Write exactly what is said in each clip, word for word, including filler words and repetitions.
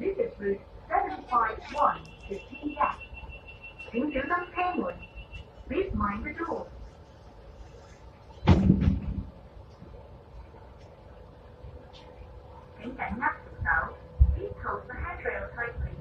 This is route seven five one to T F. 請小心車門 Please mind the door. 請緊握扶手 Please hold the handrail tightly.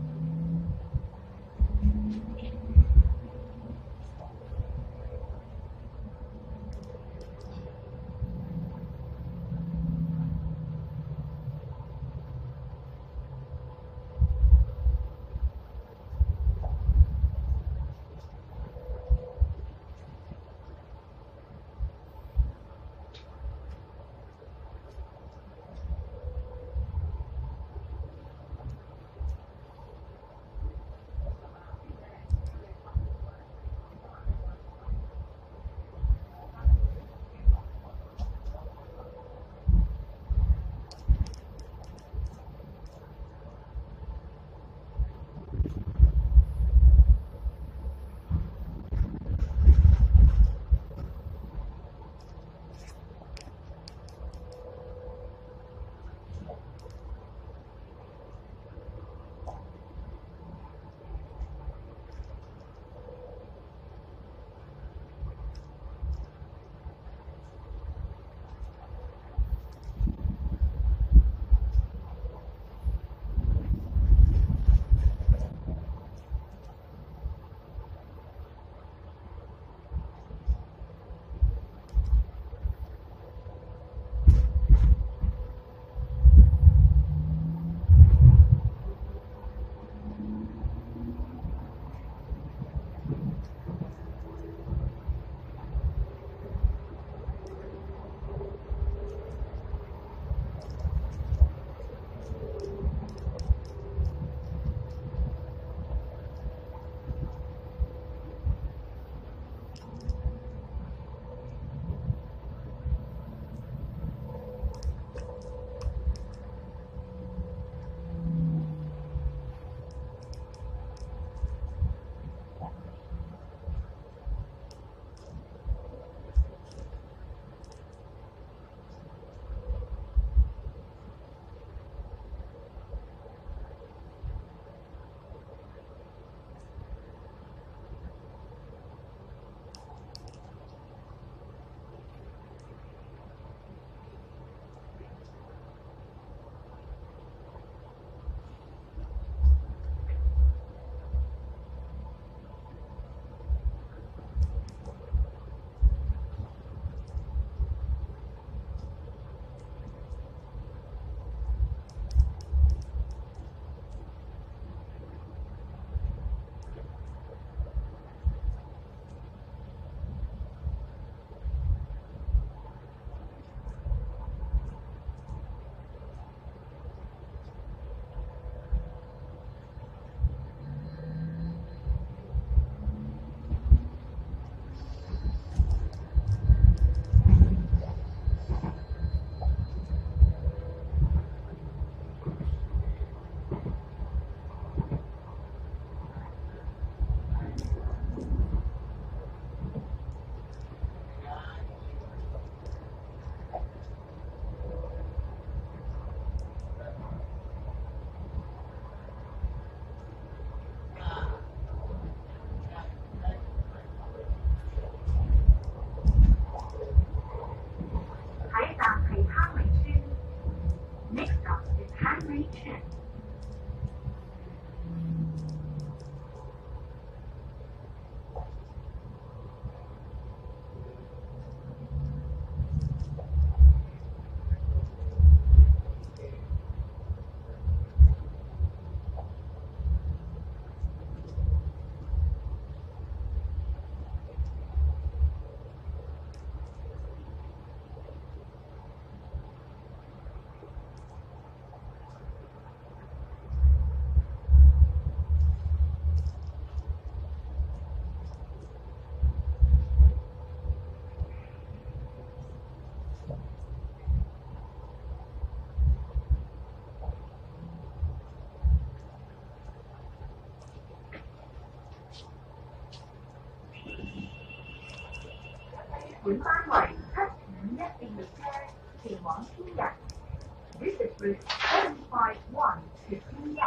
本班為七五一便列車前往天日。This is route seven five one to T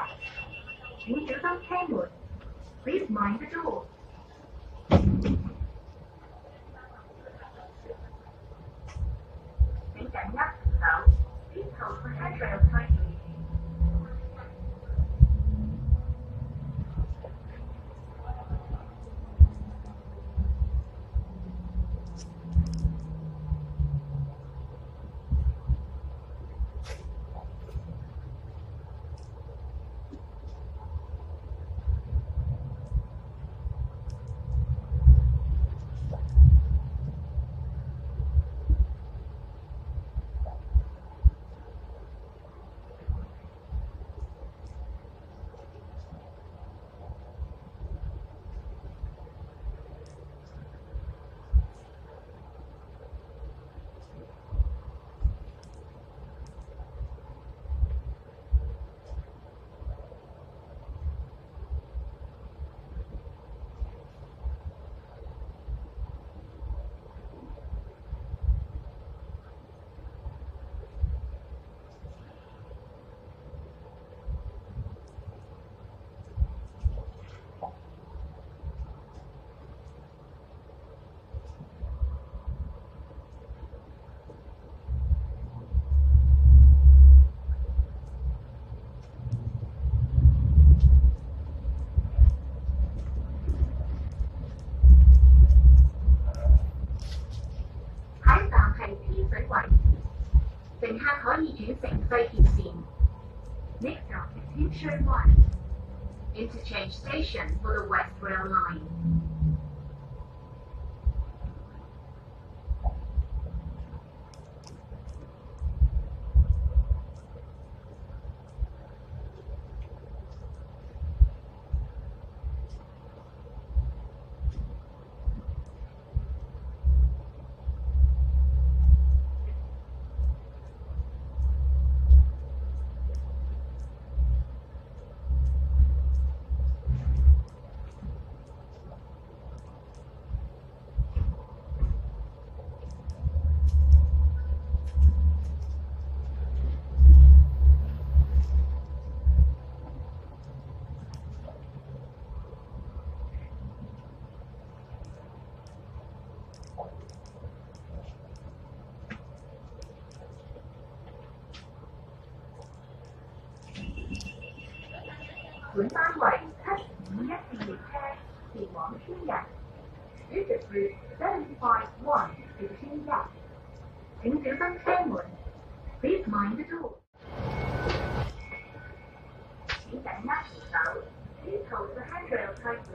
請小心車門。Please mind the door。請緊握扶手。Please hold the handrail tightly。乘客可以轉乘西鐵線。Next stop is Hinshui One. Interchange station for the West Rail Line. 本班為七五一線列車前往天日 This is route seven five one to 天日。請小心車門 Please mind the door。請緊握扶手 Please hold the handrail tightly。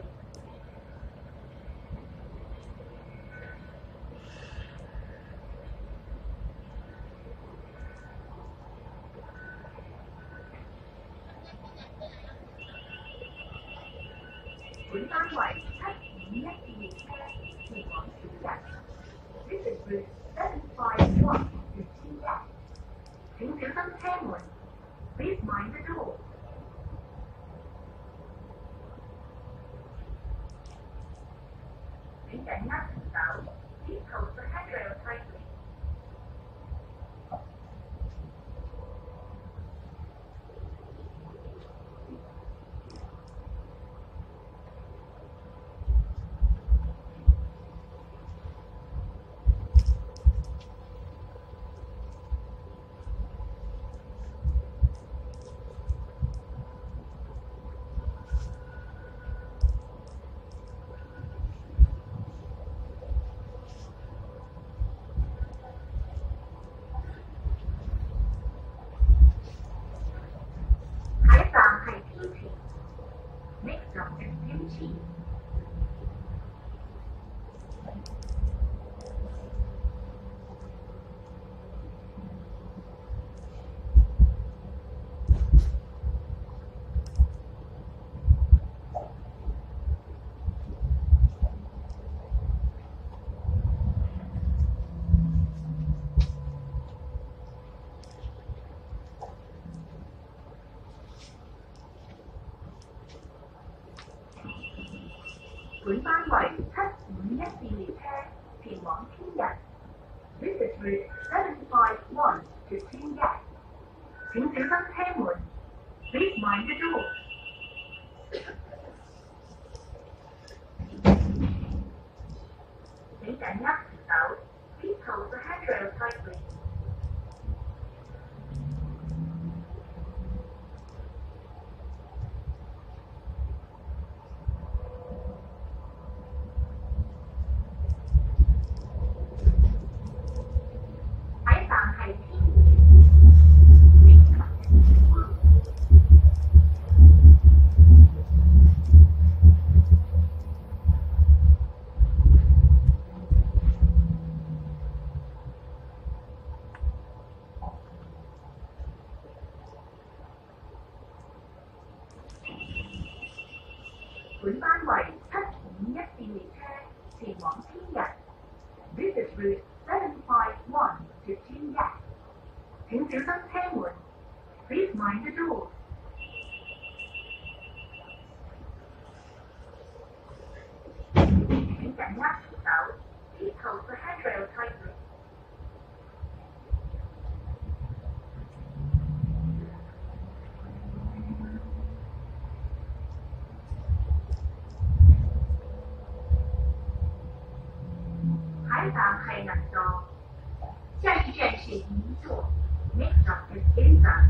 本班為七五一線列車前往天日 This is route seven five one to 天日。請小心車門 Please mind the door。請緊握扶手 Please hold the handrail tightly。Next stop is Kimchi。本班為七五一線列車前往天日 This is route seven five one to 天日。請小心車門 Please mind the door。 cảnh nhắc tàu. Please hold the handrail tightly. Hãy tạm hãy thiên本班為七五一線列車前往天日。This is route seven five one to 天日。請小心車門。Please mind the door。請緊握扶手。Please hold the handrail tightly。下一站係銀座，下一站是銀座。Next stop is Ginza。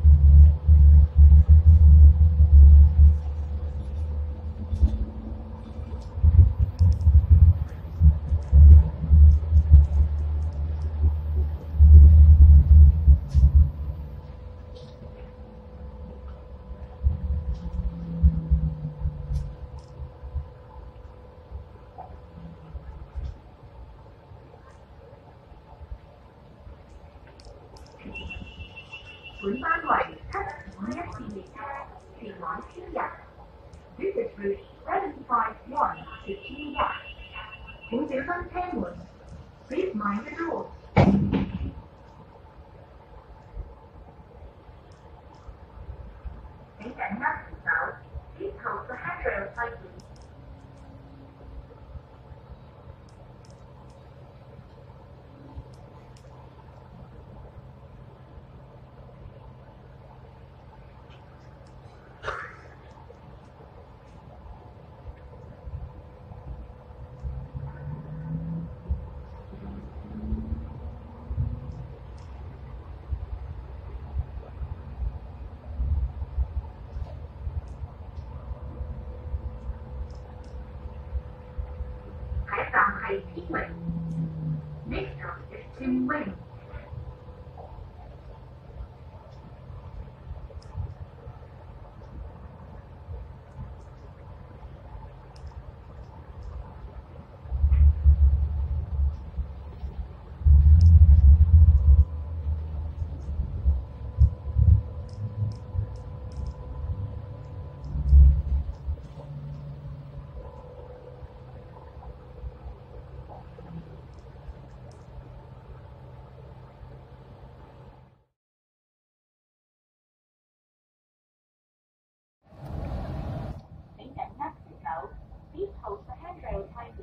本班為七五一線列車前往天日。This is route seven five one to 天日。請小心車門。Please mind the door。請緊握扶手。Please hold the handrail tightly。站係天榮 ，Next stop is 天榮。Please hold the handrail tightly.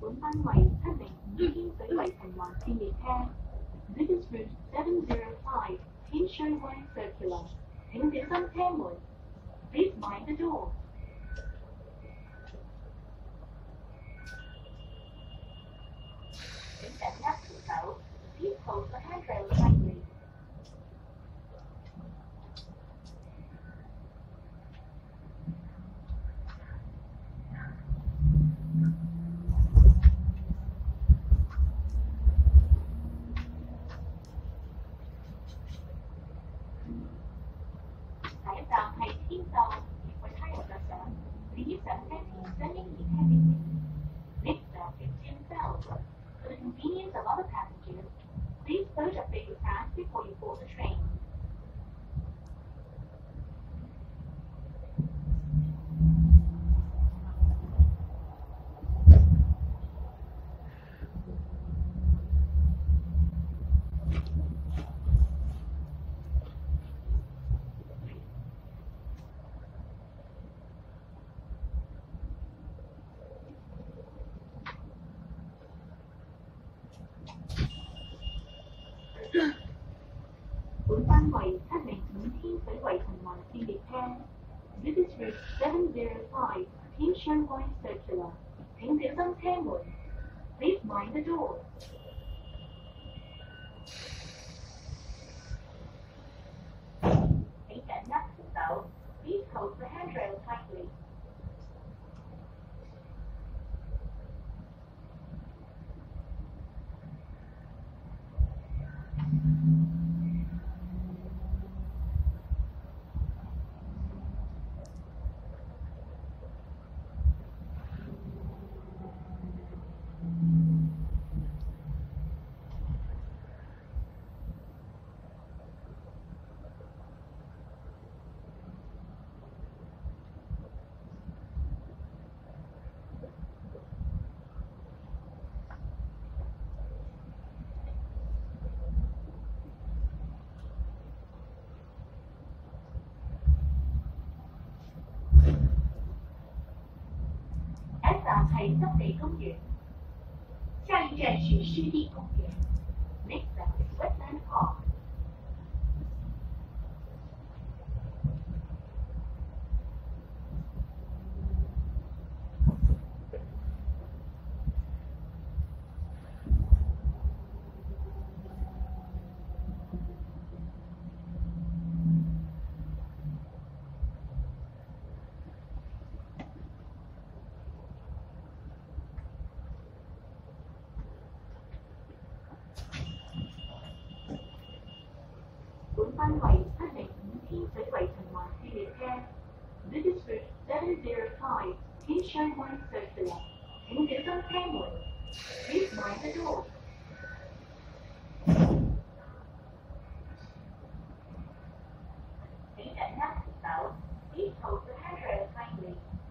本班為七零五天水圍循環線列車 This is route seven zero five, Tin Shui Wai Circular. 請小心車門 Please mind the door. 請緊握扶手 Please hold the handrail tightly. 下一站係天秀，為他人着想，請於上車前將嬰兒車定定。Next stop is Tinsel. For the convenience of other passengers, please load your baby bags before you board the train. 本班為七零五天水圍循環線列車 This is route seven zero five, Tin Shui Wai Circular. 請小心車門 Please mind the door. 請緊握扶手 Please hold the handrail tightly. 下一站係濕地公園，下一站是濕地公園。Next stop is Wetland Park. 本班為七零五天水圍循環線列車 This is route seven zero five, Tin Shui Wai Circular. 請小心車門 Please mind the door. 請緊握扶手 Please hold the handrail tightly.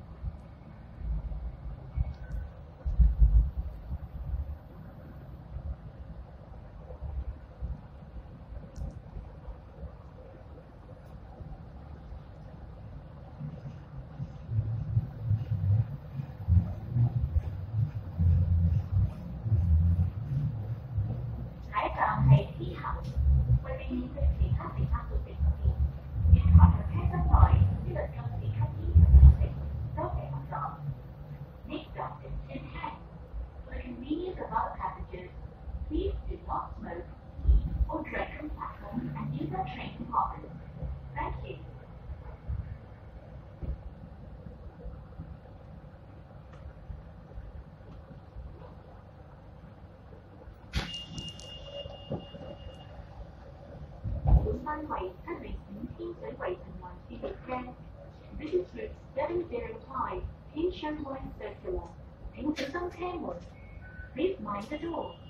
下一站係天后，為避免對其他乘客造成不便，願確在車廂內必須禁止吸煙及飲食，多謝合作。Next stop is Tinsel. For the convenience of other passengers, please do not smoke, eat, or drink on platforms and use our train compartments. Thank you. 本班為七零五天水圍循環線列車 This is route seven zero five, Tin Shui Wai Circular. 請小心車門 Please mind the door.